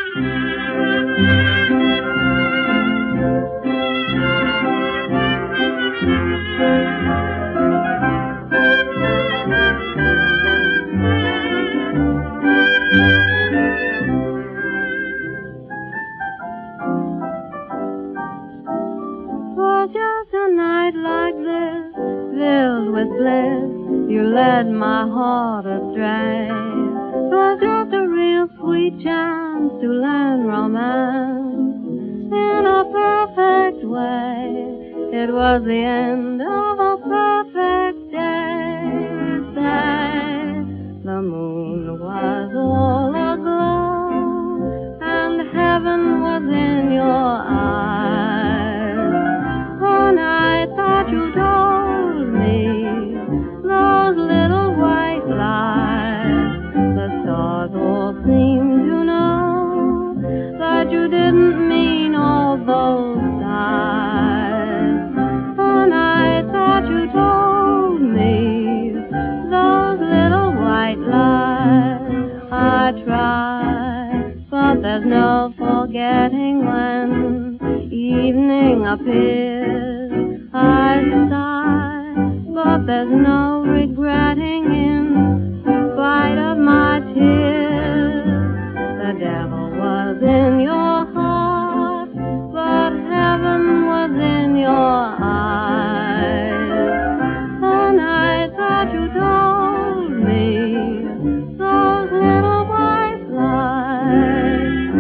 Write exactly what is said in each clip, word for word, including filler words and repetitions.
Just a night like this, filled with bliss, you led my heart astray. 'Twas just a real sweet chance to learn romance in a perfect way. It was the end of a perfect day. Say, the moon was all aglow, and heaven was in your eyes. I thought you told me those little white lies. The stars all seemed to know that you didn't mean all those sighs. And I thought you told me those little white lies. I tried, but there's no forgetting when evening appears. I sigh, but there's no regretting in spite of my tears. The devil was in your heart, but heaven was in your eyes. And I thought you told me those little white lies.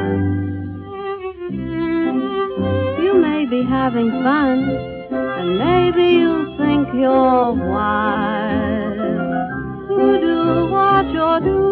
You may be having fun, and maybe you think you're wise to do what you're doing.